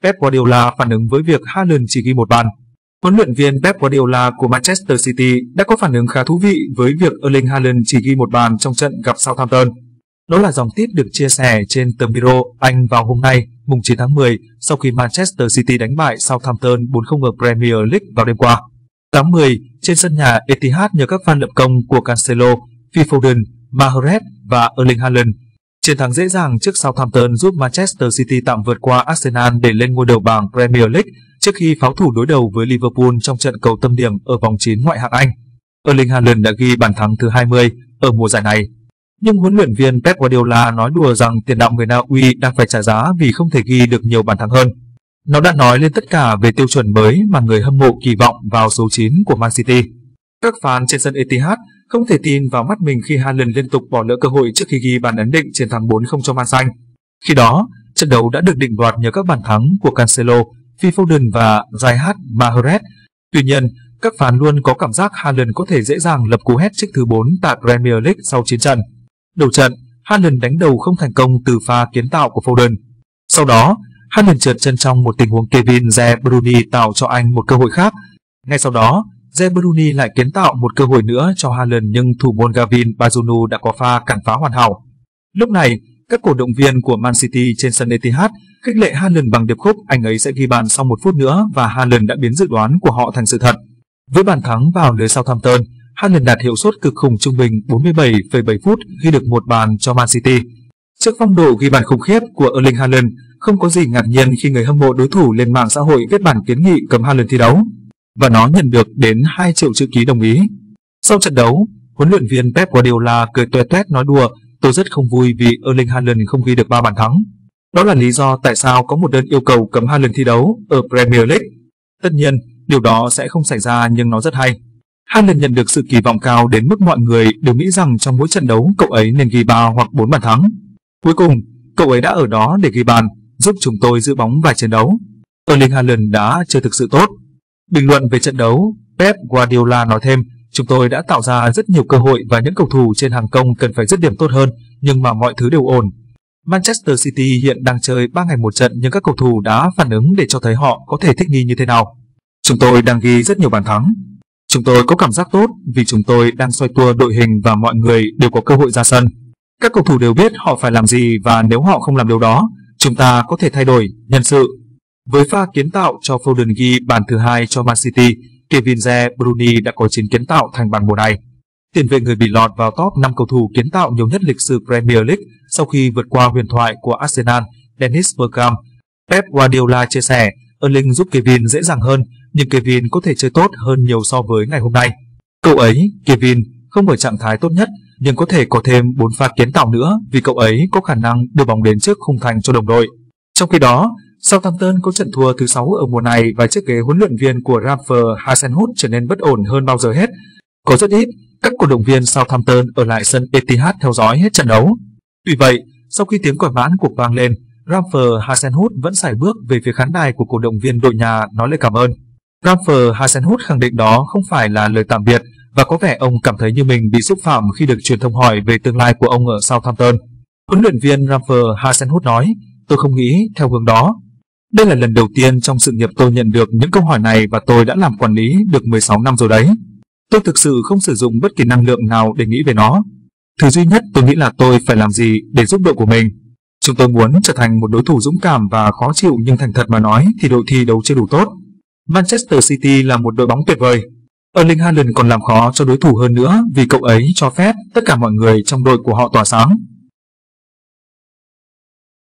Pep Guardiola phản ứng với việc Haaland chỉ ghi một bàn. Huấn luyện viên Pep Guardiola của Manchester City đã có phản ứng khá thú vị với việc Erling Haaland chỉ ghi một bàn trong trận gặp Southampton. Đó là dòng tít được chia sẻ trên tờ Mirror Anh vào hôm nay, mùng 9 tháng 10, sau khi Manchester City đánh bại Southampton 4-0 ở Premier League vào đêm qua. Tháng 10, trên sân nhà Etihad nhờ các phan lập công của Cancelo, Phil Foden, Mahrez và Erling Haaland. Chiến thắng dễ dàng trước Southampton giúp Manchester City tạm vượt qua Arsenal để lên ngôi đầu bảng Premier League trước khi pháo thủ đối đầu với Liverpool trong trận cầu tâm điểm ở vòng 9 ngoại hạng Anh. Erling Haaland đã ghi bàn thắng thứ 20 ở mùa giải này. Nhưng huấn luyện viên Pep Guardiola nói đùa rằng tiền đạo người Na Uy đang phải trả giá vì không thể ghi được nhiều bàn thắng hơn. Nó đã nói lên tất cả về tiêu chuẩn mới mà người hâm mộ kỳ vọng vào số 9 của Man City. Các fan trên sân Etihad không thể tin vào mắt mình khi Haaland liên tục bỏ lỡ cơ hội trước khi ghi bàn ấn định chiến thắng 4-0 cho Man Xanh. Khi đó, trận đấu đã được định đoạt nhờ các bàn thắng của Cancelo, Phil Foden và Riyad Mahrez. Tuy nhiên, các fan luôn có cảm giác Haaland có thể dễ dàng lập cú hat-trick thứ 4 tại Premier League sau 9 trận. Đầu trận, Haaland đánh đầu không thành công từ pha kiến tạo của Foden. Sau đó, Haaland trượt chân trong một tình huống Kevin De Bruyne tạo cho anh một cơ hội khác. Ngay sau đó, De Bruyne lại kiến tạo một cơ hội nữa cho Haaland nhưng thủ môn Gavin Bazunu đã có pha cản phá hoàn hảo. Lúc này, các cổ động viên của Man City trên sân Etihad khích lệ Haaland bằng điệp khúc anh ấy sẽ ghi bàn sau 1 phút nữa và Haaland đã biến dự đoán của họ thành sự thật. Với bàn thắng vào lưới Southampton, Haaland đạt hiệu suất cực khủng trung bình 47,7 phút ghi được một bàn cho Man City. Trước phong độ ghi bàn khủng khiếp của Erling Haaland, không có gì ngạc nhiên khi người hâm mộ đối thủ lên mạng xã hội viết bản kiến nghị cấm Haaland thi đấu. Và nó nhận được đến 2 triệu chữ ký đồng ý. Sau trận đấu, huấn luyện viên Pep Guardiola cười toe toét nói đùa, tôi rất không vui vì Erling Haaland không ghi được 3 bàn thắng. Đó là lý do tại sao có một đơn yêu cầu cấm Haaland thi đấu ở Premier League. Tất nhiên, điều đó sẽ không xảy ra nhưng nó rất hay. Haaland nhận được sự kỳ vọng cao đến mức mọi người đều nghĩ rằng trong mỗi trận đấu cậu ấy nên ghi 3 hoặc 4 bàn thắng. Cuối cùng, cậu ấy đã ở đó để ghi bàn, giúp chúng tôi giữ bóng vài trận đấu. Erling Haaland đã chưa thực sự tốt. Bình luận về trận đấu, Pep Guardiola nói thêm, chúng tôi đã tạo ra rất nhiều cơ hội và những cầu thủ trên hàng công cần phải dứt điểm tốt hơn, nhưng mà mọi thứ đều ổn. Manchester City hiện đang chơi 3 ngày một trận nhưng các cầu thủ đã phản ứng để cho thấy họ có thể thích nghi như thế nào. Chúng tôi đang ghi rất nhiều bàn thắng. Chúng tôi có cảm giác tốt vì chúng tôi đang xoay tua đội hình và mọi người đều có cơ hội ra sân. Các cầu thủ đều biết họ phải làm gì và nếu họ không làm điều đó, chúng ta có thể thay đổi nhân sự. Với pha kiến tạo cho Foden ghi bàn thứ 2 cho Man City, Kevin De Bruyne đã có 9 kiến tạo thành bàn mùa này. Tiền vệ người bị lọt vào top 5 cầu thủ kiến tạo nhiều nhất lịch sử Premier League sau khi vượt qua huyền thoại của Arsenal, Dennis Bergkamp. Pep Guardiola chia sẻ, Erling giúp Kevin dễ dàng hơn, nhưng Kevin có thể chơi tốt hơn nhiều so với ngày hôm nay. Cậu ấy, Kevin, không ở trạng thái tốt nhất, nhưng có thể có thêm 4 pha kiến tạo nữa vì cậu ấy có khả năng đưa bóng đến trước khung thành cho đồng đội. Trong khi đó, Southampton có trận thua thứ 6 ở mùa này và chiếc ghế huấn luyện viên của Ralph Hasenhuttl trở nên bất ổn hơn bao giờ hết. Có rất ít các cổ động viên Southampton ở lại sân Etihad theo dõi hết trận đấu. Tuy vậy, sau khi tiếng còi mãn cuộc vang lên, Ralph Hasenhuttl vẫn sải bước về phía khán đài của cổ động viên đội nhà nói lời cảm ơn. Ralph Hasenhuttl khẳng định đó không phải là lời tạm biệt và có vẻ ông cảm thấy như mình bị xúc phạm khi được truyền thông hỏi về tương lai của ông ở Southampton. Huấn luyện viên Ralph Hasenhuttl nói, tôi không nghĩ theo hướng đó. Đây là lần đầu tiên trong sự nghiệp tôi nhận được những câu hỏi này và tôi đã làm quản lý được 16 năm rồi đấy. Tôi thực sự không sử dụng bất kỳ năng lượng nào để nghĩ về nó. Thứ duy nhất tôi nghĩ là tôi phải làm gì để giúp đội của mình. Chúng tôi muốn trở thành một đối thủ dũng cảm và khó chịu nhưng thành thật mà nói thì đội thi đấu chưa đủ tốt. Manchester City là một đội bóng tuyệt vời. Erling Haaland còn làm khó cho đối thủ hơn nữa vì cậu ấy cho phép tất cả mọi người trong đội của họ tỏa sáng.